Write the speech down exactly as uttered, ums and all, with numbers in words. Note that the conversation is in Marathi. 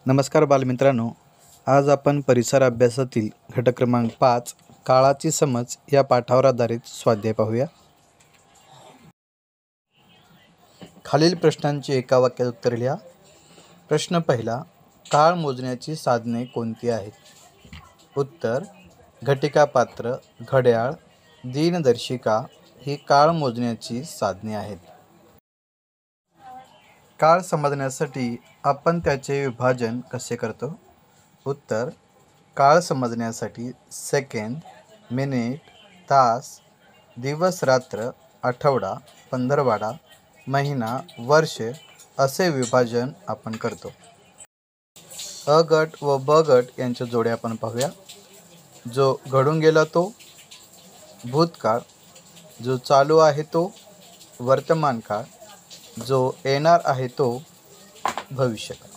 नमस्कार बालमित्रांनो, आज आपण परिसर अभ्यासातील घटक क्रमांक पाच काळाची समज या पाठावर आधारित स्वाध्याय पाहूया. खालील प्रश्नांची एका वाक्यात उत्तरे लिहा. प्रश्न पहिला, काळ मोजण्याची साधने कोणती आहेत? उत्तर, घटिकापात्र, घड्याळ, दिनदर्शिका ही काळ मोजण्याची साधने आहेत. काळ समजण्यासाठी आपण त्याचे विभाजन कसे करतो? उत्तर, काळ समजण्यासाठी सेकंद, मिनिट, तास, दिवस रात्र, आठवडा, पंधरवाडा, महिना, वर्ष असे विभाजन आपण करतो. अ गट व ब गट यांच्या जोड्या आपण पाहूया. जो घडून गेला तो भूतकाळ, जो चालू आहे तो वर्तमान काळ, जो येणार आहे तो भविष्यकाळ.